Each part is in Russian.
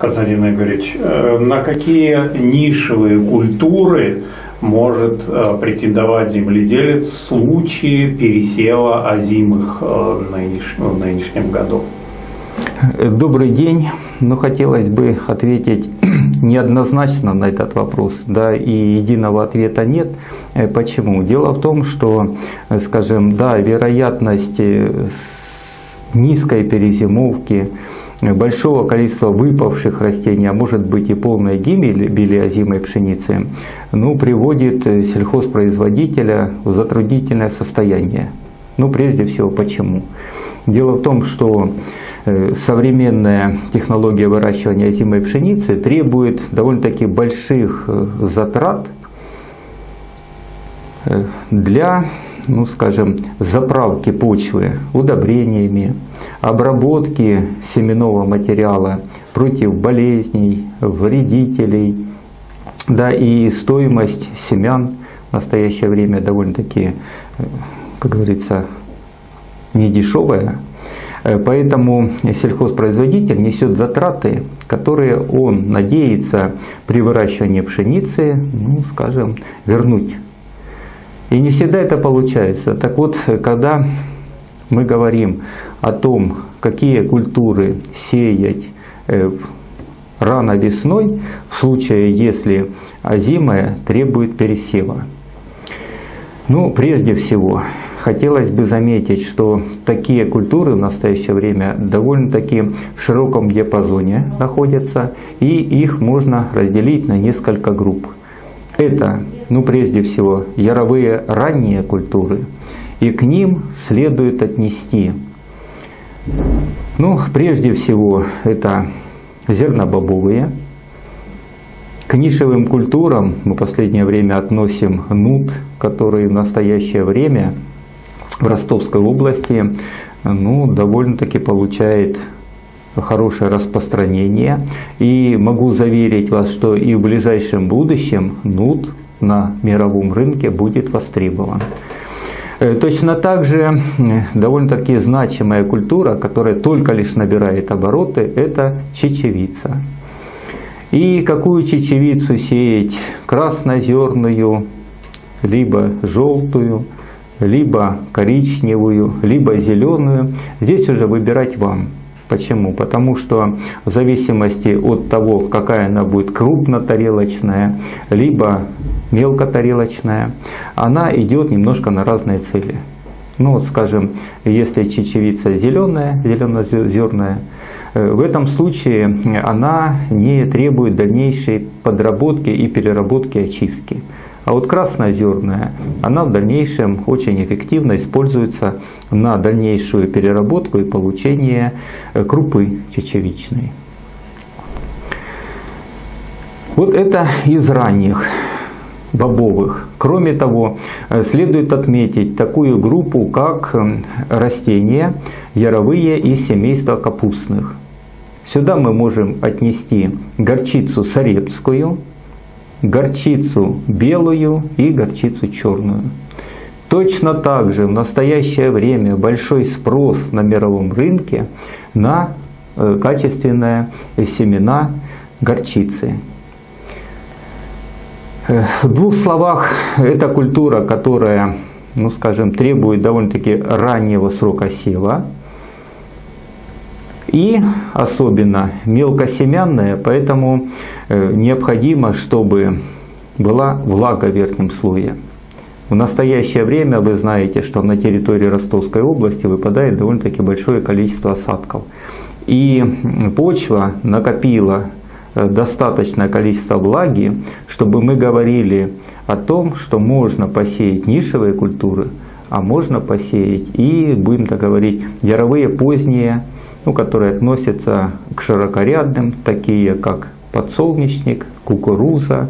Константин Игоревич, на какие нишевые культуры может претендовать земледелец в случае пересева озимых в нынешнем году? Добрый день. Хотелось бы ответить неоднозначно на этот вопрос, да, и единого ответа нет. Почему? Дело в том, что, скажем, да, вероятность низкой перезимовки, большого количества выпавших растений, а может быть и полной гибели озимой пшеницы, приводит сельхозпроизводителя в затруднительное состояние. Прежде всего, почему? Дело в том, что современная технология выращивания озимой пшеницы требует довольно-таки больших затрат для, скажем, заправки почвы удобрениями, обработки семенного материала против болезней, вредителей, да, и стоимость семян в настоящее время довольно-таки, как говорится, недешевая. Поэтому сельхозпроизводитель несет затраты, которые он надеется при выращивании пшеницы, скажем, вернуть. И не всегда это получается. Так вот, когда мы говорим о том, какие культуры сеять рано весной, в случае, если озимая требует пересева. Прежде всего, хотелось бы заметить, что такие культуры в настоящее время довольно-таки в широком диапазоне находятся, и их можно разделить на несколько групп. Это, прежде всего, яровые ранние культуры, и к ним следует отнести, прежде всего, это зернобобовые. К нишевым культурам мы в последнее время относим нут, который в настоящее время в Ростовской области довольно-таки получает хорошее распространение. И могу заверить вас, что и в ближайшем будущем нут на мировом рынке будет востребован. Точно так же довольно-таки значимая культура, которая только лишь набирает обороты, это чечевица. И какую чечевицу сеять? Краснозерную, либо желтую, либо коричневую, либо зеленую. Здесь уже выбирать вам. Почему? Потому что в зависимости от того, какая она будет, крупнотарелочная, либо мелкотарелочная, она идет немножко на разные цели. Скажем, если чечевица зеленая, зеленозерная, в этом случае она не требует дальнейшей подработки и переработки, очистки. А вот краснозерная, она в дальнейшем очень эффективно используется на дальнейшую переработку и получение крупы чечевичной. Вот это из ранних бобовых. Кроме того, следует отметить такую группу, как растения яровые из семейства капустных. Сюда мы можем отнести горчицу сарепскую, горчицу белую и горчицу черную. Точно так же в настоящее время большой спрос на мировом рынке на качественные семена горчицы. В двух словах, это культура, которая, скажем, требует довольно-таки раннего срока сева. И особенно мелкосемянная, поэтому необходимо, чтобы была влага в верхнем слое. В настоящее время вы знаете, что на территории Ростовской области выпадает довольно-таки большое количество осадков. И почва накопила достаточное количество влаги, чтобы мы говорили о том, что можно посеять нишевые культуры, а можно посеять и, будем так говорить, яровые поздние, которые относятся к широкорядным, такие как подсолнечник, кукуруза,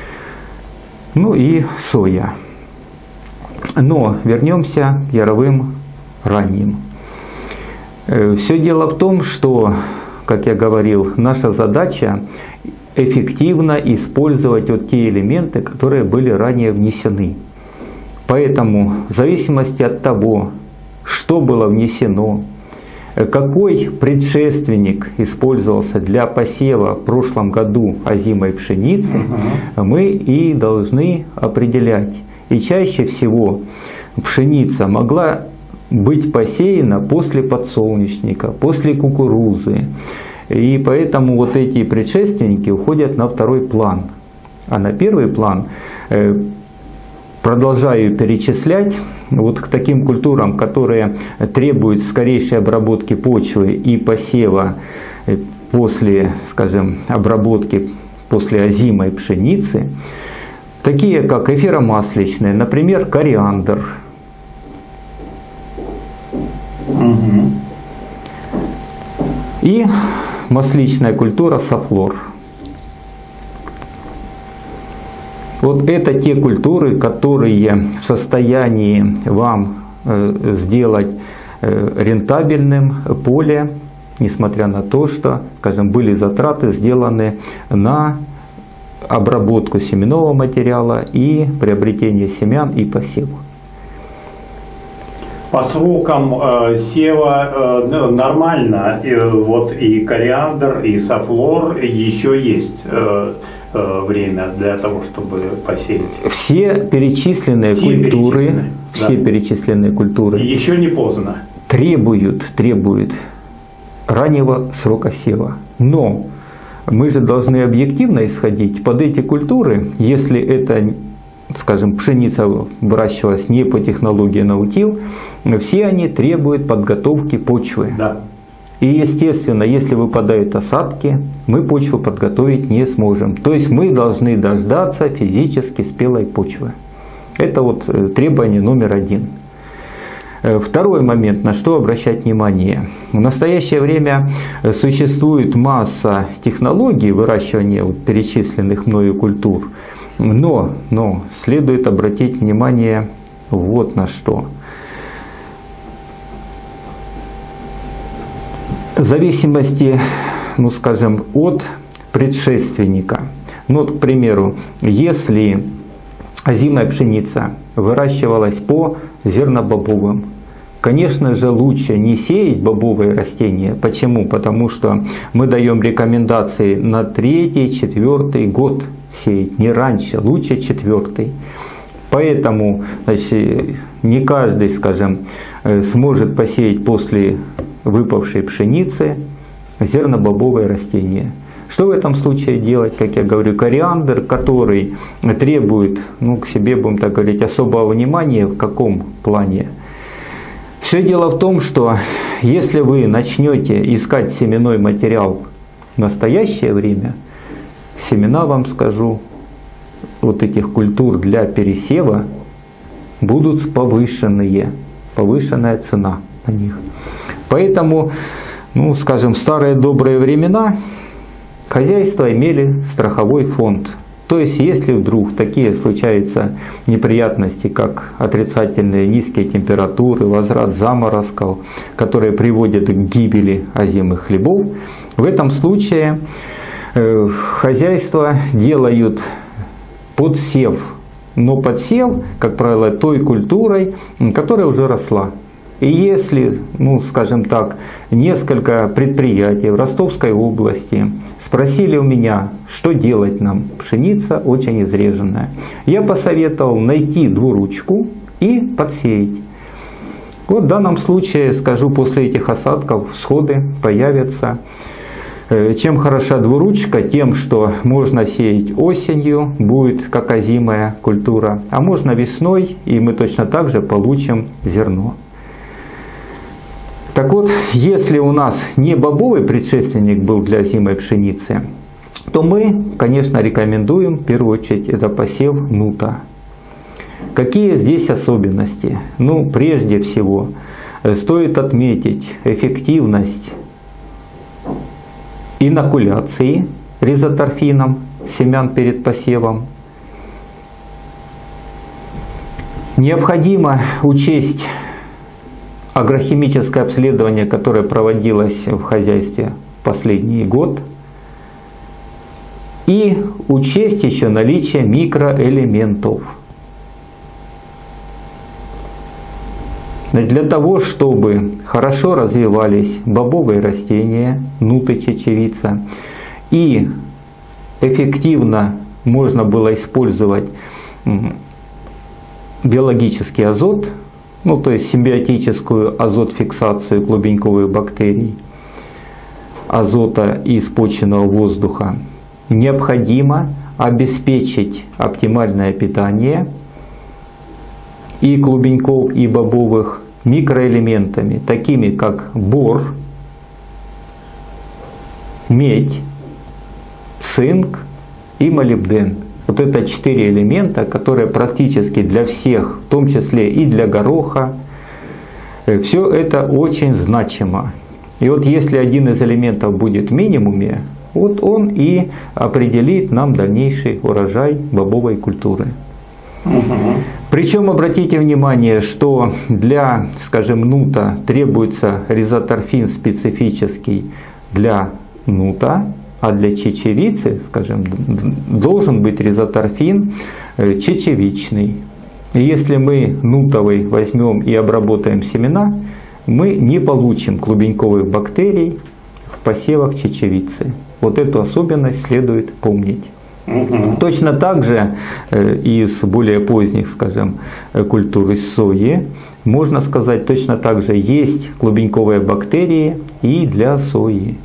и соя. Но вернемся к яровым ранним. Все дело в том, что, как я говорил, наша задача эффективно использовать те элементы, которые были ранее внесены. Поэтому в зависимости от того, что было внесено, какой предшественник использовался для посева в прошлом году озимой пшеницы, мы и должны определять. И чаще всего пшеница могла быть посеяна после подсолнечника, после кукурузы. И поэтому вот эти предшественники уходят на второй план. А на первый план продолжаю перечислять вот к таким культурам, которые требуют скорейшей обработки почвы и посева после, скажем, обработки после озимой пшеницы, такие как эфиромасличные, например, кориандр. И масличная культура софлор. Вот это те культуры, которые в состоянии вам сделать рентабельным поле, несмотря на то, что, скажем, были затраты сделаны на обработку семенного материала и приобретение семян и посев. По срокам сева нормально, вот и кориандр, и софлор еще есть время для того, чтобы посеять. Все перечисленные культуры еще не поздно. Требуют раннего срока сева. Но мы же должны объективно исходить под эти культуры, если это, скажем, пшеница выращивалась не по технологии наутил, все они требуют подготовки почвы. Да. И естественно, если выпадают осадки, мы почву подготовить не сможем. То есть мы должны дождаться физически спелой почвы. Это вот требование номер один. Второй момент, на что обращать внимание. В настоящее время существует масса технологий выращивания перечисленных мною культур, но следует обратить внимание вот на что. В зависимости, скажем, от предшественника. Вот, к примеру, если озимая пшеница выращивалась по зернобобовым, конечно же, лучше не сеять бобовые растения. Почему? Потому что мы даем рекомендации на 3-4 год сеять, не раньше, лучше 4-й. Поэтому, значит, не каждый, скажем, сможет посеять после выпавшей пшеницы зернобобовые растения. Что в этом случае делать? Как я говорю, кориандр, который требует, к себе, будем так говорить, особого внимания. В каком плане? Все дело в том, что если вы начнете искать семенной материал в настоящее время, семена, вам скажу, вот этих культур для пересева будут повышенная цена на них. Поэтому, скажем, в старые добрые времена хозяйства имели страховой фонд. То есть, если вдруг такие случаются неприятности, как отрицательные низкие температуры, возврат заморозков, которые приводят к гибели озимых хлебов, в этом случае хозяйства делают подсев. Но подсев, как правило, той культурой, которая уже росла. И если, скажем так, несколько предприятий в Ростовской области спросили у меня, что делать нам, пшеница очень изреженная, я посоветовал найти двуручку и подсеять. Вот в данном случае, скажу, после этих осадков всходы появятся. Чем хороша двуручка? Тем, что можно сеять осенью, будет как озимая культура, а можно весной, и мы точно так же получим зерно. Так вот, если у нас не бобовый предшественник был для озимой пшеницы, то мы, конечно, рекомендуем, в первую очередь, это посев нута. Какие здесь особенности? Прежде всего, стоит отметить эффективность инокуляции ризоторфином семян перед посевом. Необходимо учесть агрохимическое обследование, которое проводилось в хозяйстве последний год, и учесть еще наличие микроэлементов. Значит, для того, чтобы хорошо развивались бобовые растения, нут и чечевица, и эффективно можно было использовать биологический азот, ну то есть симбиотическую азот-фиксацию клубеньковых бактерий, азота из почвенного воздуха, необходимо обеспечить оптимальное питание и клубеньков, и бобовых микроэлементами, такими как бор, медь, цинк и молибден. Вот это 4 элемента, которые практически для всех, в том числе и для гороха, все это очень значимо. И вот если один из элементов будет в минимуме, вот он и определит нам дальнейший урожай бобовой культуры. Причем обратите внимание, что для, скажем, нута требуется ризоторфин специфический для нута, а для чечевицы, скажем, должен быть ризоторфин чечевичный. И если мы нутовый возьмем и обработаем семена, мы не получим клубеньковых бактерий в посевах чечевицы. Вот эту особенность следует помнить. Точно так же из более поздних, скажем, культур из сои, можно сказать, точно так же есть клубеньковые бактерии и для сои.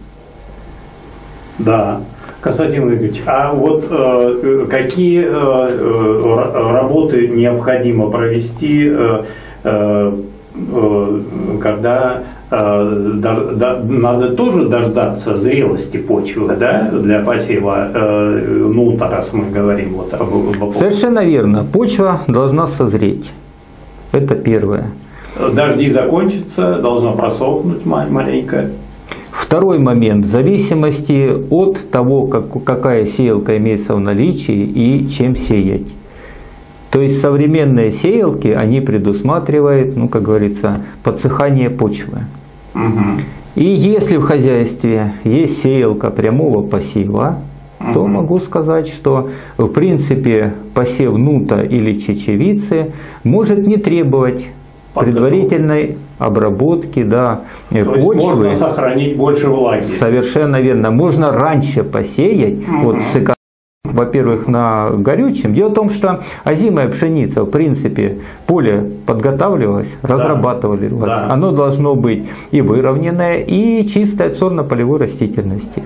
Да. Константин Игоревич, а вот какие работы необходимо провести, когда надо тоже дождаться зрелости почвы, да, для посева нута, раз мы говорим вот об опыте? Совершенно верно. Почва должна созреть. Это первое. Дожди закончатся, должна просохнуть маленько. Второй момент. В зависимости от того, какая сеялка имеется в наличии и чем сеять. То есть современные сеялки, они предусматривают, ну, как говорится, подсыхание почвы. И если в хозяйстве есть сеялка прямого посева, то могу сказать, что в принципе посев нута или чечевицы может не требовать предварительной обработки, да, почвы. Можно сохранить больше влаги. Совершенно верно. Можно раньше посеять, вот, во-первых, на горючем. Дело в том, что озимая пшеница, в принципе, поле подготавливалось, разрабатывалось. Да. Оно должно быть и выровненное, и чистое от сорно-полевой растительности.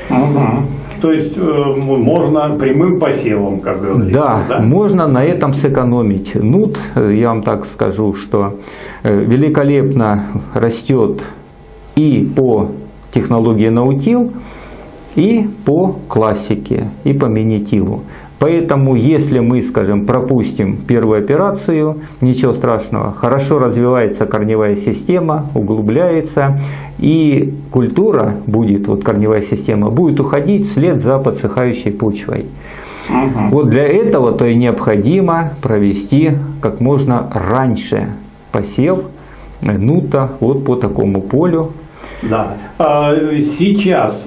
То есть можно прямым посевом, как говорится. Да, можно на этом сэкономить. Нут, я вам так скажу, что великолепно растет и по технологии наутил, и по классике, и по минитилу. Поэтому, если мы, скажем, пропустим первую операцию, ничего страшного, хорошо развивается корневая система, углубляется, и культура будет, вот корневая система, будет уходить вслед за подсыхающей почвой. Вот для этого-то и необходимо провести как можно раньше посев нута вот по такому полю. Да. Сейчас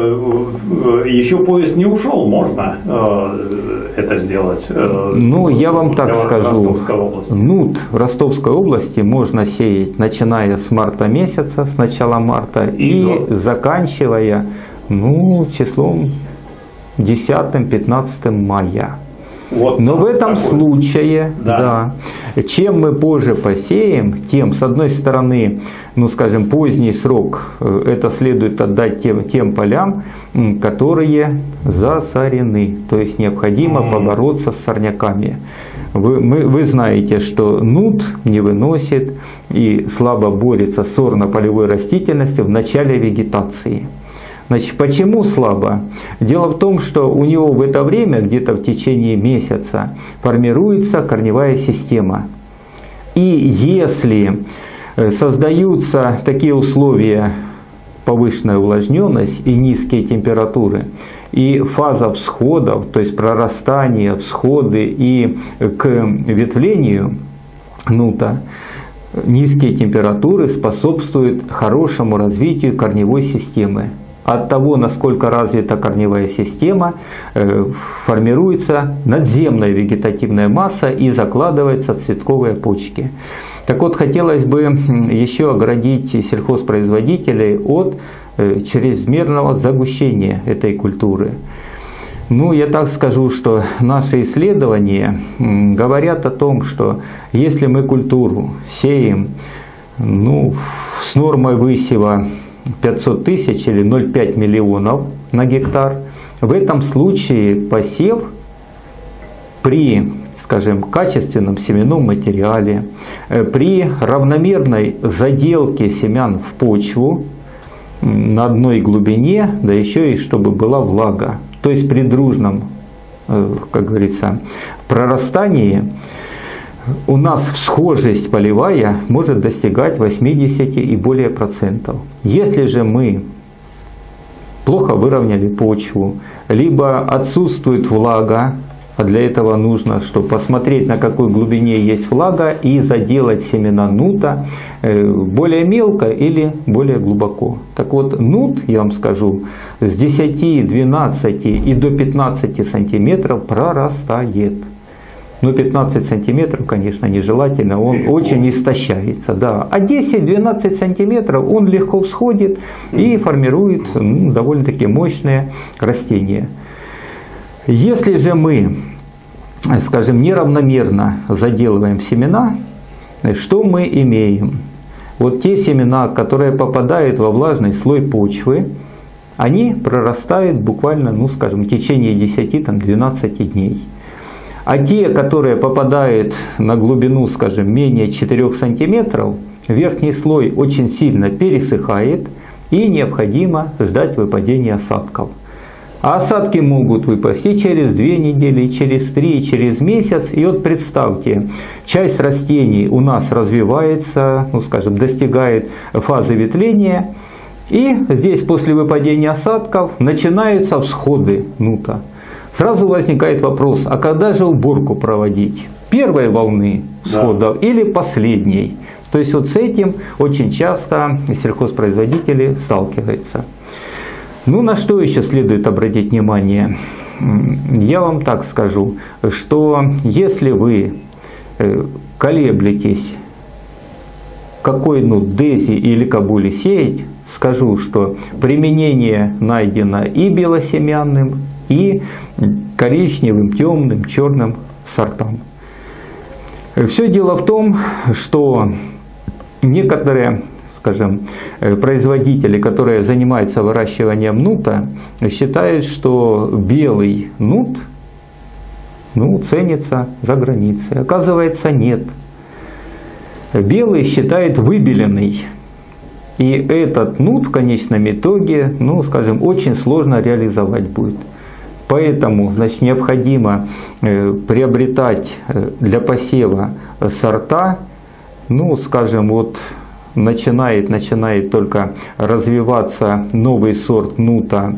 еще поезд не ушел, можно это сделать? Ну, я вам так скажу. Нут в Ростовской области можно сеять, начиная с марта месяца, с начала марта, и заканчивая, ну, числом 10-15 мая. Вот. Но в этом случае, да, чем мы позже посеем, тем, с одной стороны, ну, скажем, поздний срок, это следует отдать тем полям, которые засорены, то есть необходимо побороться с сорняками. Вы знаете, что нут не выносит и слабо борется с сорно-полевой растительностью в начале вегетации. Значит, почему слабо? Дело в том, что у него в это время, где-то в течение месяца, формируется корневая система. И если создаются такие условия, повышенная увлажненность и низкие температуры, и фаза всходов, то есть прорастания, всходы и к ветвлению нута, низкие температуры способствуют хорошему развитию корневой системы. От того, насколько развита корневая система, формируется надземная вегетативная масса и закладываются цветковые почки. Так вот, хотелось бы еще оградить сельхозпроизводителей от чрезмерного загущения этой культуры. Ну, я так скажу, что наши исследования говорят о том, что если мы культуру сеем с нормой высева 500 тысяч или 0,5 миллионов на гектар, в этом случае посев при, скажем, качественном семенном материале, при равномерной заделке семян в почву на одной глубине, да еще и чтобы была влага, то есть при дружном, как говорится, прорастании, у нас всхожесть полевая может достигать 80 и более процентов. Если же мы плохо выровняли почву, либо отсутствует влага, а для этого нужно, чтобы посмотреть, на какой глубине есть влага, и заделать семена нута более мелко или более глубоко. Так вот, нут, я вам скажу, с 10, 12 и до 15 сантиметров прорастает. Но 15 сантиметров, конечно, нежелательно, он очень истощается. Да. А 10-12 сантиметров он легко всходит и формирует довольно-таки мощные растения. Если же мы, скажем, неравномерно заделываем семена, что мы имеем? Вот те семена, которые попадают во влажный слой почвы, они прорастают буквально, скажем, в течение 10-12 дней. А те, которые попадают на глубину, скажем, менее 4 сантиметров, верхний слой очень сильно пересыхает и необходимо ждать выпадения осадков. А осадки могут выпасть и через 2 недели, и через 3, и через месяц. И вот представьте, часть растений у нас развивается, скажем, достигает фазы ветвления. И здесь после выпадения осадков начинаются всходы нута. Сразу возникает вопрос, а когда же уборку проводить? Первой волны всходов или последней? То есть вот с этим очень часто сельхозпроизводители сталкиваются. На что еще следует обратить внимание? Я вам так скажу, что если вы колеблетесь, какой дези или кабули сеять, скажу, что применение найдено и белосемянным, и коричневым, темным, черным сортам. Все дело в том, что некоторые, скажем, производители, которые занимаются выращиванием нута, считают, что белый нут ценится за границей. Оказывается, нет. Белый считает выбеленный. И этот нут в конечном итоге, скажем, очень сложно реализовать будет. Поэтому, необходимо приобретать для посева сорта, скажем, вот начинает только развиваться новый сорт нута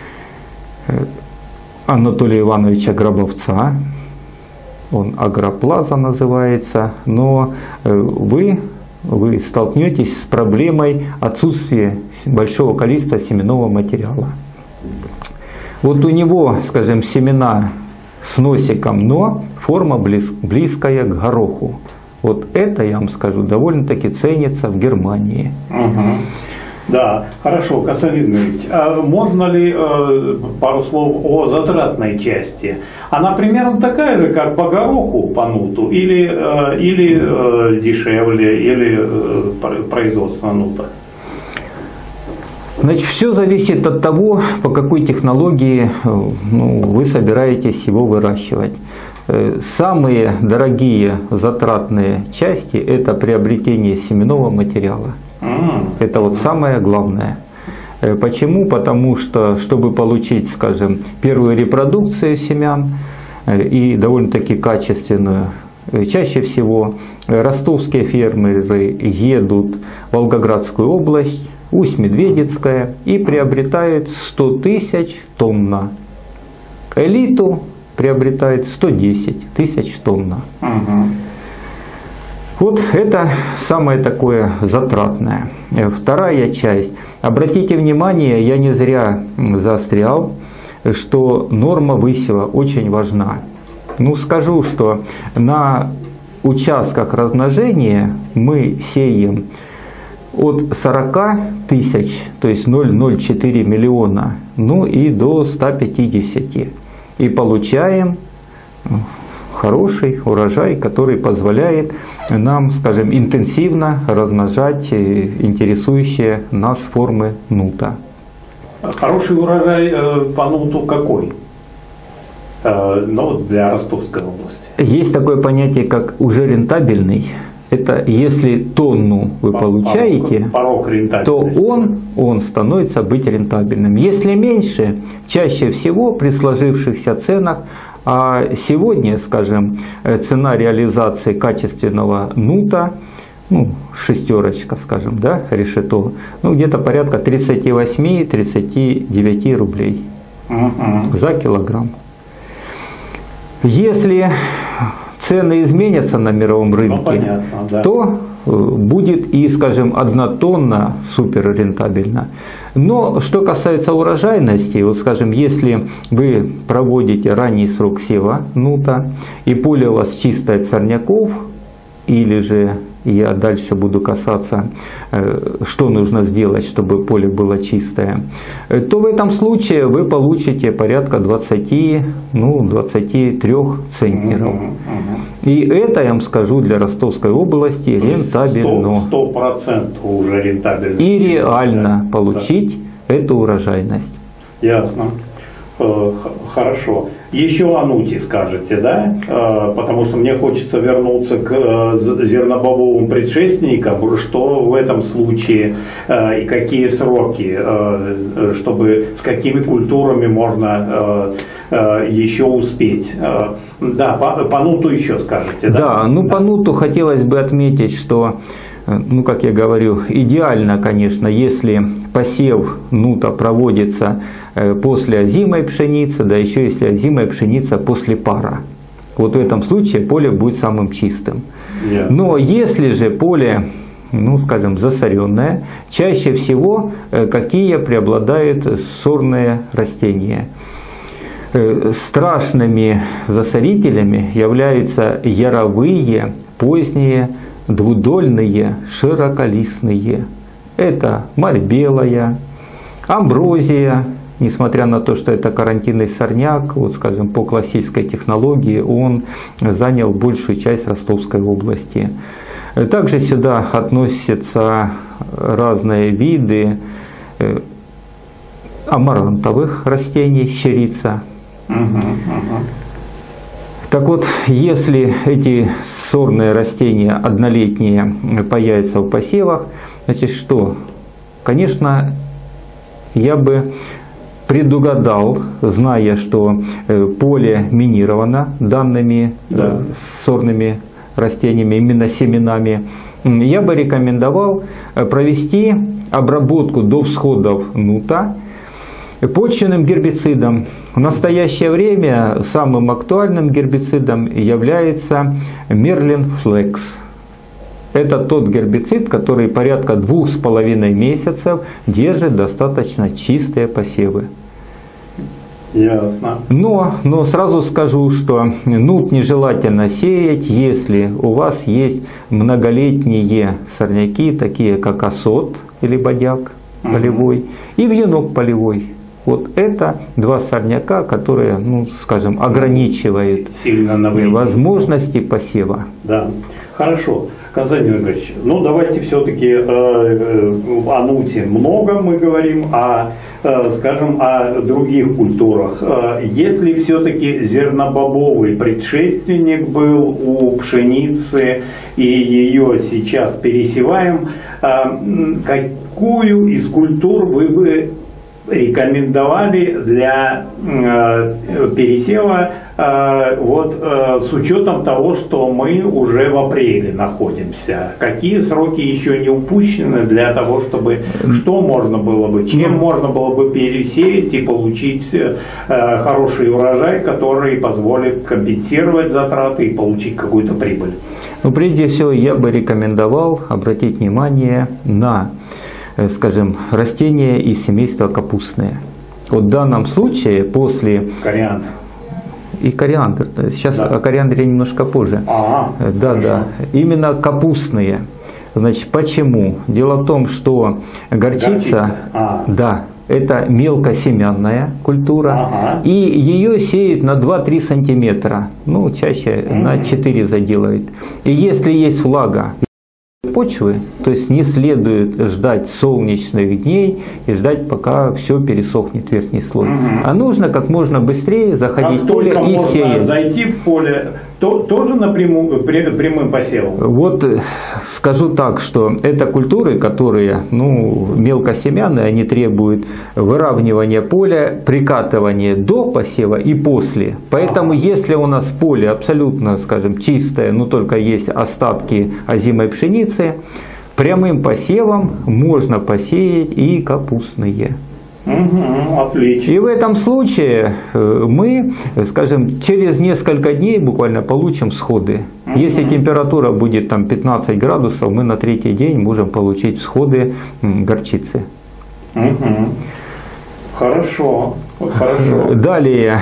Анатолия Ивановича Гробовца, он агроплаза называется, но вы столкнетесь с проблемой отсутствия большого количества семенного материала. Вот у него, скажем, семена с носиком, но форма близкая к гороху. Вот это, я вам скажу, довольно-таки ценится в Германии. Угу. Да, хорошо, Косовин Ильич, а можно ли пару слов о затратной части? Она примерно такая же, как по гороху, по нуту, или дешевле, или производство нута? Значит, все зависит от того, по какой технологии вы собираетесь его выращивать. Самые дорогие затратные части – это приобретение семенного материала. Это вот самое главное. Почему? Потому что, чтобы получить, скажем, первую репродукцию семян и довольно-таки качественную, чаще всего ростовские фермеры едут в Волгоградскую область, Усть-Медведицкая, и приобретают 100 тысяч тонна. Элиту приобретает 110 тысяч тонна. Вот это самое такое затратное. Вторая часть. Обратите внимание, я не зря заострял, что норма высева очень важна. Скажу, что на участках размножения мы сеем от 40 тысяч, то есть 0,04 миллиона, ну и до 150. И получаем хороший урожай, который позволяет нам, скажем, интенсивно размножать интересующие нас формы нута. Хороший урожай по нуту какой? Ну, для Ростовской области. Есть такое понятие, как уже рентабельный. Это если тонну вы получаете, то он становится быть рентабельным. Если меньше, чаще всего при сложившихся ценах, а сегодня, скажем, цена реализации качественного нута, ну, шестерочка, скажем, да, решето, ну, где-то порядка 38-39 рублей за килограмм. Если цены изменятся на мировом рынке, то будет и, скажем, 1 тонна суперрентабельна. Но что касается урожайности, вот, скажем, если вы проводите ранний срок сева нута, и поле у вас чистое от сорняков, или же я дальше буду касаться, что нужно сделать, чтобы поле было чистое, то в этом случае вы получите порядка 23 центнеров. И это, я вам скажу, для Ростовской области рентабельно. 100% уже рентабельно. И реально получить эту урожайность. Ясно. Хорошо. Еще о нуте скажете, да? Потому что мне хочется вернуться к зернобобовым предшественникам. Что в этом случае и какие сроки, чтобы с какими культурами можно еще успеть? Да, по нуту еще скажете, да? Да, ну по нуту хотелось бы отметить, что, ну, как я говорю, идеально, конечно, если посев нута проводится после озимой пшеницы, да еще если озимая пшеница после пара. Вот в этом случае поле будет самым чистым. Но если же поле, ну, скажем, засоренное, чаще всего какие преобладают сорные растения? Страшными засорителями являются яровые, поздние, двудольные, широколистные. Это марь белая, амброзия, несмотря на то, что это карантинный сорняк, вот, скажем, по классической технологии он занял большую часть Ростовской области. Также сюда относятся разные виды амарантовых растений, щерица. Так вот, если эти сорные растения однолетние появятся в посевах, значит что? Конечно, я бы предугадал, зная, что поле минировано данными сорными растениями, именно семенами, я бы рекомендовал провести обработку до всходов нута почвенным гербицидом. В настоящее время самым актуальным гербицидом является Merlin Flex. Это тот гербицид, который порядка 2,5 месяцев держит достаточно чистые посевы. Ясно. Но сразу скажу, что нут нежелательно сеять, если у вас есть многолетние сорняки, такие как осот или бодяк полевой и вьюнок полевой. Вот это два сорняка, которые, ну, скажем, ограничивают возможности посева. Да, хорошо. Константин Игоревич, ну давайте все-таки о нуте много мы говорим, скажем, о других культурах. Если все-таки зернобобовый предшественник был у пшеницы и ее сейчас пересеваем, какую из культур вы бы рекомендовали для пересева с учетом того, что мы уже в апреле находимся? Какие сроки еще не упущены для того, чтобы что можно было бы, чем можно было бы пересеять и получить хороший урожай, который позволит компенсировать затраты и получить какую-то прибыль? Ну, прежде всего, я бы рекомендовал обратить внимание на, скажем, растения из семейства капустные. Вот в данном случае после и кориандр. Сейчас Да. о кориандре немножко позже. Да, хорошо. да. Именно капустные. Значит, почему? Дело в том, что горчица, да, это мелкосемянная культура, и ее сеют на 2-3 сантиметра, ну чаще на 4 заделают. И если есть влага почвы, то есть не следует ждать солнечных дней и ждать, пока все пересохнет верхний слой. А нужно как можно быстрее заходить в поле и сеять. Зайти в поле, тоже напрямую прямым посевом? Вот скажу так, что это культуры, которые мелкосемянные, они требуют выравнивания поля, прикатывания до посева и после. Поэтому если у нас поле абсолютно, скажем, чистое, но только есть остатки озимой пшеницы, прямым посевом можно посеять и капустные. Отлично. И в этом случае мы, скажем, через несколько дней буквально получим всходы. Если температура будет там 15 градусов, мы на 3-й день можем получить всходы горчицы. Хорошо. Хорошо. Далее,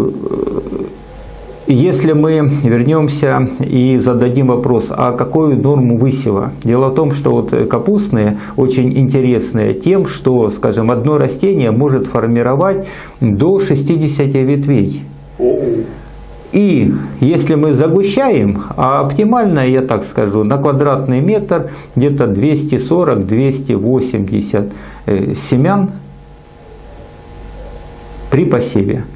если мы вернемся и зададим вопрос, а какую норму высева? Дело в том, что вот капустные очень интересные тем, что, скажем, одно растение может формировать до 60 ветвей. И если мы загущаем, а оптимально, я так скажу, на квадратный метр где-то 240-280 семян при посеве.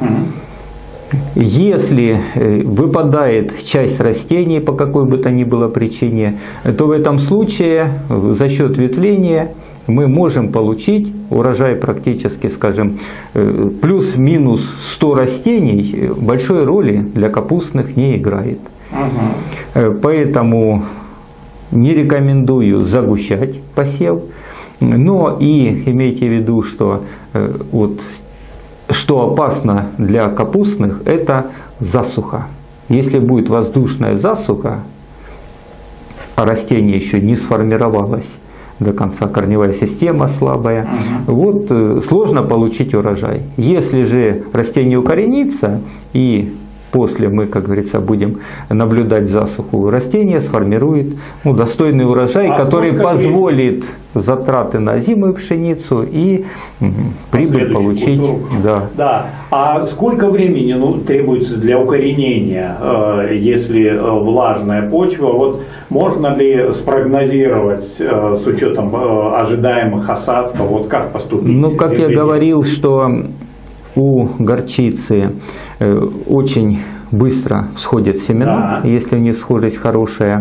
Если выпадает часть растений по какой бы то ни было причине, то в этом случае за счет ветвления мы можем получить урожай практически, скажем, плюс-минус 100 растений большой роли для капустных не играет. Поэтому не рекомендую загущать посев, но и имейте в виду, что что опасно для капустных, это засуха. Если будет воздушная засуха, а растение еще не сформировалось до конца, корневая система слабая, вот сложно получить урожай. Если же растение укоренится и после мы, как говорится, будем наблюдать засуху, растение сформирует достойный урожай, который позволит затраты на озимую пшеницу и прибыль получить. Да. А сколько времени требуется для укоренения, если влажная почва? Вот можно ли спрогнозировать с учетом ожидаемых осадков, вот как поступить? Как я говорил, что у горчицы очень быстро всходят семена, если у них схожесть хорошая.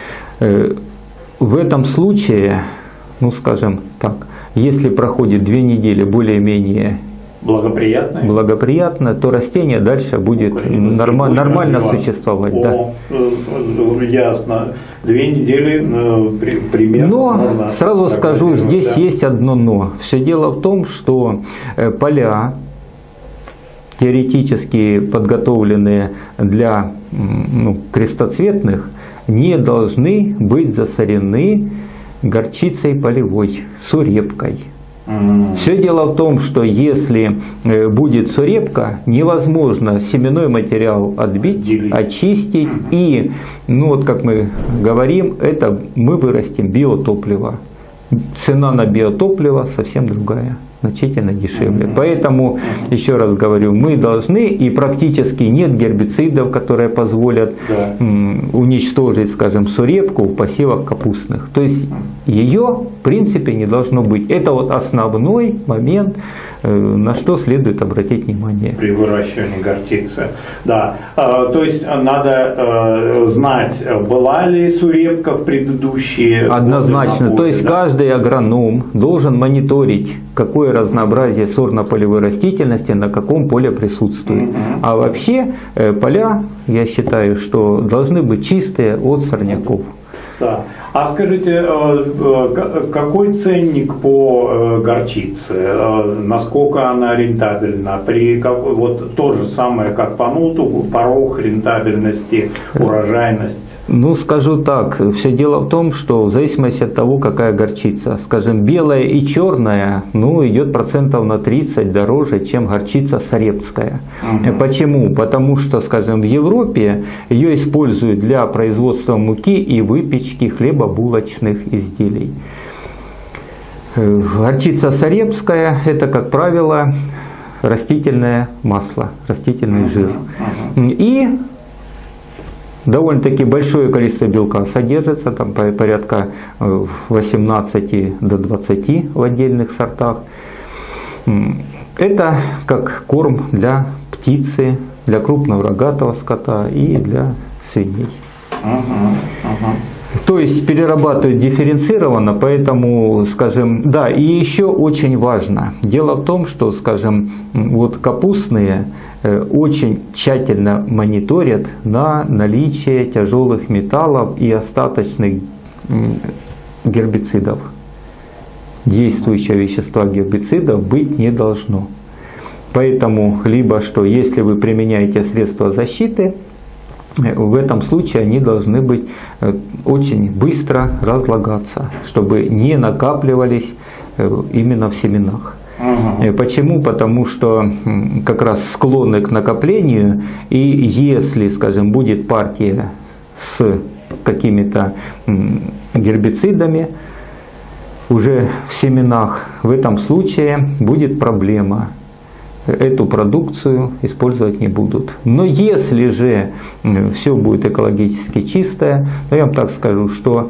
В этом случае, скажем так, если проходит 2 недели более-менее благоприятно, то растение дальше будет нормально существовать. Ясно. 2 недели примерно. Но сразу скажу, здесь есть одно но. Все дело в том, что поля, теоретически подготовленные для крестоцветных, не должны быть засорены горчицей полевой, сурепкой. Все дело в том, что если будет сурепка, невозможно семенной материал отбить, очистить, и, как мы говорим, это мы вырастим биотопливо. Цена на биотопливо совсем другая, значительно дешевле. Поэтому, еще раз говорю, мы должны, и практически нет гербицидов, которые позволят уничтожить, скажем, сурепку в посевах капустных. То есть ее в принципе не должно быть. Это основной момент, на что следует обратить внимание. При выращивании горчицы. Да. То есть надо знать, была ли сурепка в предыдущие Однозначно. годы, то есть каждый агроном должен мониторить, какое разнообразие сорно-полевой растительности на каком поле присутствует. А вообще поля, я считаю, что должны быть чистые от сорняков. Да. А скажите, какой ценник по горчице? Насколько она рентабельна? Вот то же самое, как по нуту, порог рентабельности, урожайность? Ну, скажу так, все дело в том, что в зависимости от того, какая горчица. Скажем, белая и черная, ну, идет процентов на 30 дороже, чем горчица сарепская. Почему? Потому что, скажем, в Европе ее используют для производства муки и выпечки хлебобулочных изделий. Горчица сарепская – это, как правило, растительное масло, растительный жир. И довольно-таки большое количество белка содержится, там порядка 18 до 20 в отдельных сортах. Это как корм для птицы, для крупного рогатого скота и для свиней. То есть перерабатывают дифференцированно, поэтому, скажем, да, и еще очень важно. Дело в том, что, скажем, вот капустные очень тщательно мониторят на наличие тяжелых металлов и остаточных гербицидов. Действующего вещества гербицидов быть не должно. Поэтому, либо что, если вы применяете средства защиты, в этом случае они должны быть очень быстро разлагаться, чтобы не накапливались именно в семенах. Почему? Потому что как раз склонны к накоплению, и если, скажем, будет партия с какими-то гербицидами уже в семенах, в этом случае будет проблема. Эту продукцию использовать не будут. Но если же все будет экологически чистое, то я вам так скажу, что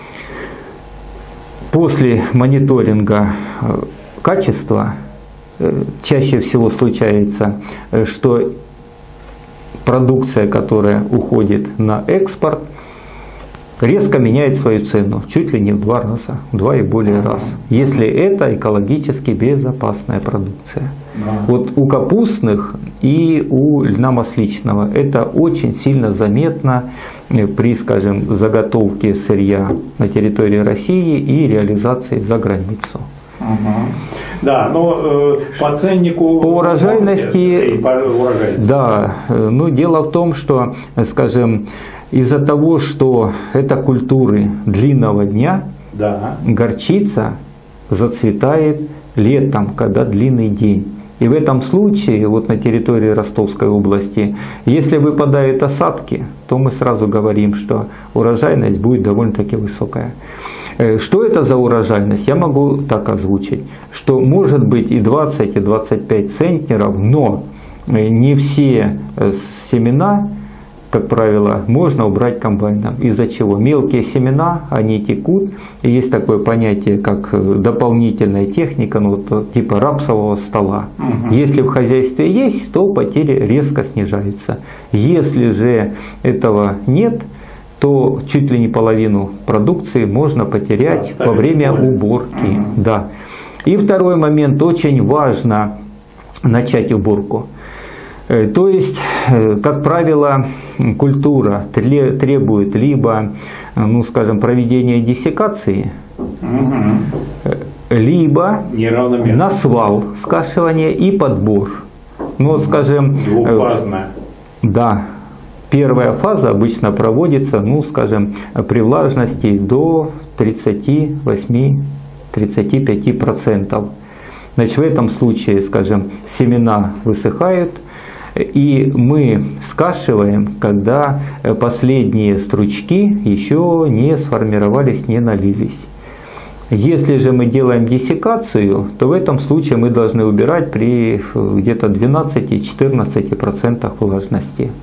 после мониторинга качества чаще всего случается, что продукция, которая уходит на экспорт, резко меняет свою цену, чуть ли не в 2 раза, в 2 и более раз, если это экологически безопасная продукция. Вот у капустных и у льна масличного это очень сильно заметно при, скажем, заготовке сырья на территории России и реализации за границу. Да, но по ценнику... По урожайности, да, но дело в том, что, скажем, из-за того, что это культуры длинного дня, да, горчица зацветает летом, когда длинный день. И в этом случае, вот на территории Ростовской области, если выпадают осадки, то мы сразу говорим, что урожайность будет довольно-таки высокая. Что это за урожайность? Я могу так озвучить, что может быть и 20, и 25 центнеров, но не все семена, как правило, можно убрать комбайном. Из-за чего? Мелкие семена, они текут. И есть такое понятие, как дополнительная техника, ну, вот, типа рапсового стола. Если в хозяйстве есть, то потери резко снижаются. Если же этого нет, то чуть ли не половину продукции можно потерять во время уборки. Да. И второй момент, очень важно начать уборку. То есть, как правило, культура требует либо, ну, скажем, проведения диссекации, либо на свал скашивания и подбор. Ну, скажем, двухфазная. Да. Первая фаза обычно проводится, ну, скажем, при влажности до 38-35%. Значит, в этом случае, скажем, семена высыхают, и мы скашиваем, когда последние стручки еще не сформировались, не налились. Если же мы делаем диссекацию, то в этом случае мы должны убирать при где-то 12-14% влажности.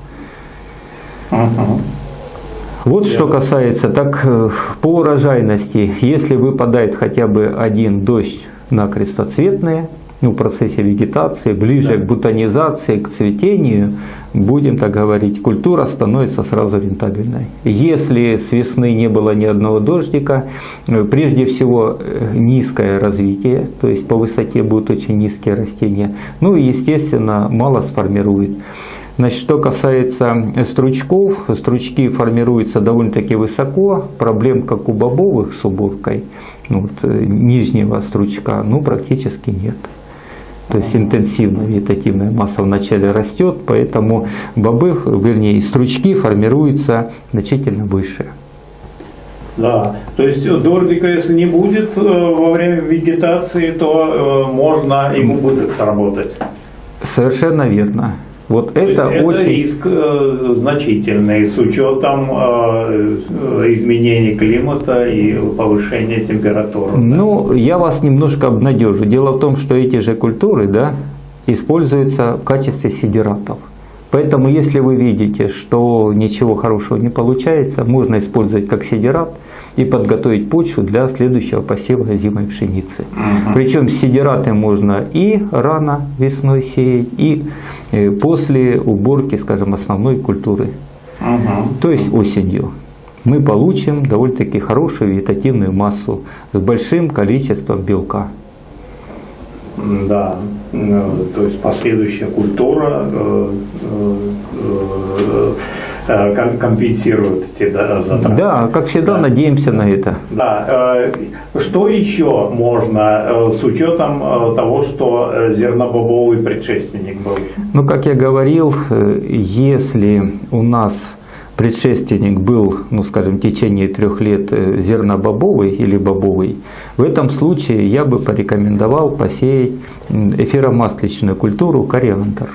Вот что касается так по урожайности, если выпадает хотя бы один дождь на крестоцветные, в процессе вегетации, ближе к бутонизации, к цветению, будем так говорить, культура становится сразу рентабельной. Если с весны не было ни одного дождика, прежде всего низкое развитие, то есть по высоте будут очень низкие растения, ну и естественно мало сформирует. Значит, что касается стручков, стручки формируются довольно-таки высоко, проблем, как у бобовых с уборкой, нижнего стручка, практически нет. То есть интенсивно вегетативная масса вначале растет, поэтому бобы, вернее стручки формируются значительно выше. Да, то есть дождика, если не будет во время вегетации, то можно и в убыток сработать. Совершенно верно. Вот то это очень... риск значительный с учетом изменений климата и повышения температуры. Ну, я вас немножко обнадежу. Дело в том, что эти же культуры, да, используются в качестве сидератов. Поэтому, если вы видите, что ничего хорошего не получается, можно использовать как сидерат и подготовить почву для следующего посева озимой пшеницы. Причем сидераты можно и рано весной сеять, и после уборки, скажем, основной культуры. То есть осенью. Мы получим довольно-таки хорошую вегетативную массу с большим количеством белка. Да, то есть последующая культура компенсирует эти затраты. Да, как всегда, надеемся на это. Да. Что еще можно с учетом того, что зернобобовый предшественник был? Ну, как я говорил, если у нас предшественник был, скажем, в течение 3 лет зернобобовый или бобовый, в этом случае я бы порекомендовал посеять эфиромасличную культуру кориандр.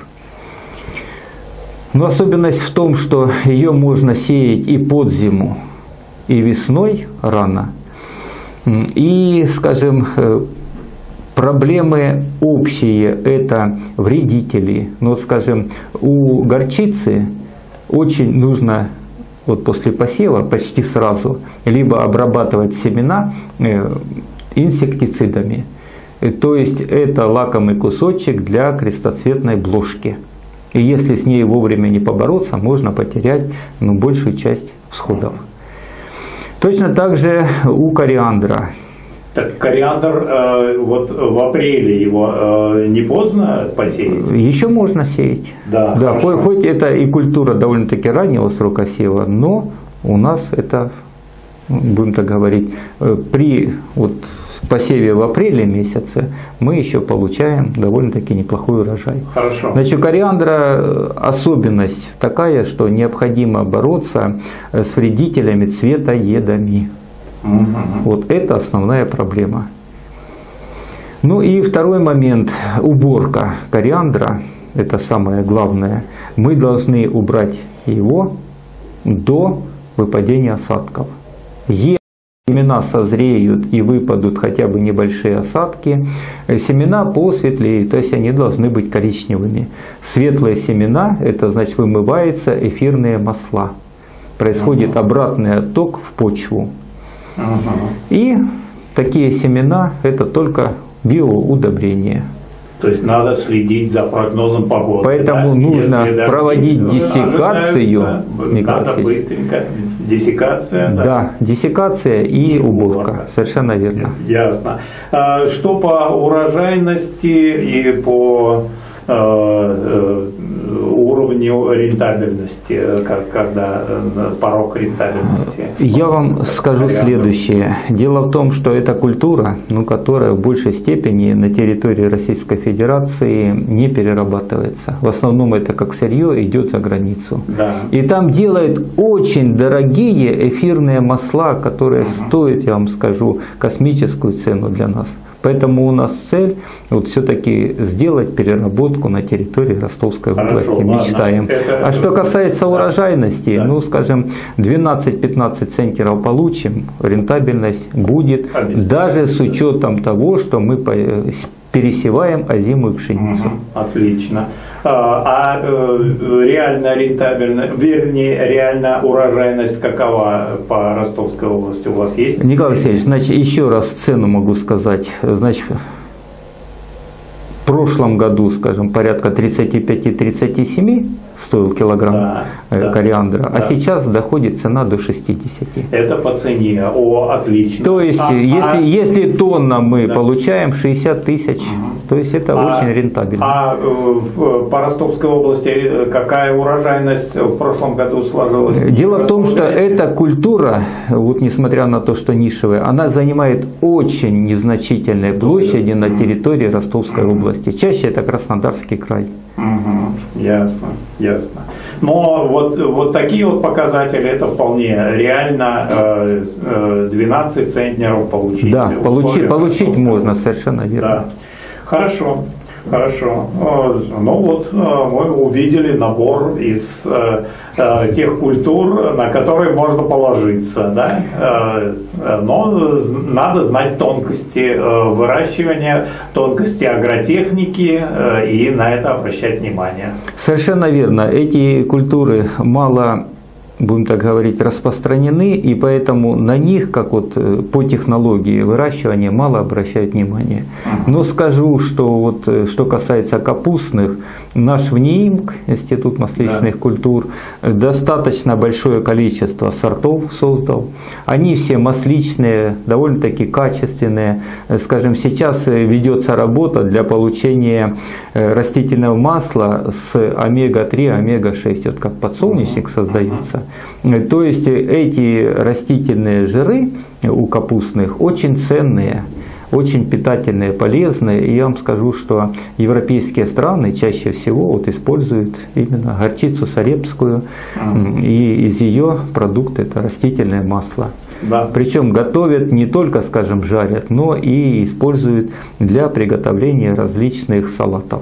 Но особенность в том, что ее можно сеять и под зиму, и весной рано. И, скажем, проблемы общие – это вредители. Но, скажем, у горчицы очень нужно после посева почти сразу либо обрабатывать семена инсектицидами. То есть это лакомый кусочек для крестоцветной бложки. И если с ней вовремя не побороться, можно потерять большую часть всходов. Точно так же у кориандра. Так кориандр вот в апреле его не поздно посеять? Еще можно сеять. Да, хоть это и культура довольно-таки раннего срока сева, но у нас это, будем так говорить, при посеве в апреле месяце мы еще получаем довольно-таки неплохой урожай. Хорошо. Значит, у кориандра особенность такая, что необходимо бороться с вредителями, цветоедами. Вот это основная проблема. Ну и второй момент – уборка кориандра. Это самое главное. Мы должны убрать его до выпадения осадков. Если семена созреют и выпадут хотя бы небольшие осадки, семена посветлеют, то есть они должны быть коричневыми. Светлые семена – это значит вымываются эфирные масла. Происходит обратный отток в почву. И такие семена – это только биоудобрение. То есть надо следить за прогнозом погоды. Поэтому нужно проводить диссекацию. Надо быстренько. Диссекация. Да, диссекация и уборка. Совершенно верно. Ясно. Что по урожайности и по уровню рентабельности, когда порог рентабельности? Я вам скажу следующее. Дело в том, что это культура, которая в большей степени на территории Российской Федерации не перерабатывается. В основном это как сырье идет за границу. Да. И там делают очень дорогие эфирные масла, которые стоят, я вам скажу, космическую цену для нас. Поэтому у нас цель все-таки сделать переработку на территории Ростовской области. Мечтаем. А что касается урожайности, скажем, 12-15 центнеров получим, рентабельность будет, даже с учетом того, что мы пересеваем озимую пшеницу. Отлично. А реально рентабельность, реально урожайность какова по Ростовской области у вас есть? Николай Алексеевич, значит, еще раз цену могу сказать. Значит, в прошлом году, скажем, порядка 35-37 стоил килограмм кориандра, а сейчас доходит цена до 60. Это по цене, отлично. То есть, если тонна мы получаем 60 тысяч, то есть это очень рентабельно. А по Ростовской области какая урожайность в прошлом году сложилась? Дело в том, что эта культура, вот несмотря на то, что нишевая, она занимает очень незначительные площади на территории Ростовской области. Чаще это Краснодарский край. Ясно, ясно. Но вот такие вот показатели, это вполне реально 12 центнеров получить. Да, получить можно, совершенно верно. Да. Хорошо. Хорошо. Ну вот мы увидели набор из тех культур, на которые можно положиться, да? Но надо знать тонкости выращивания, тонкости агротехники и на это обращать внимание. Совершенно верно. Эти культуры мало, будем так говорить, распространены, и поэтому на них, как вот по технологии выращивания, мало обращают внимание. Но скажу, что вот что касается капустных, наш ВНИИМК, Институт масличных культур, достаточно большое количество сортов создал. Они все масличные, довольно-таки качественные. Скажем, сейчас ведется работа для получения растительного масла с омега-3, омега-6, вот как подсолнечник создается. То есть эти растительные жиры у капустных очень ценные, очень питательные, полезные. И я вам скажу, что европейские страны чаще всего вот используют именно горчицу сарепскую, и из ее продукта это растительное масло. Да. Причем готовят не только, скажем, жарят, но и используют для приготовления различных салатов.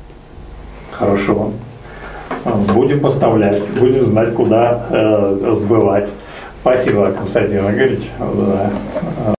Хорошо. Будем поставлять, будем знать, куда сбывать. Спасибо, Константин Игоревич.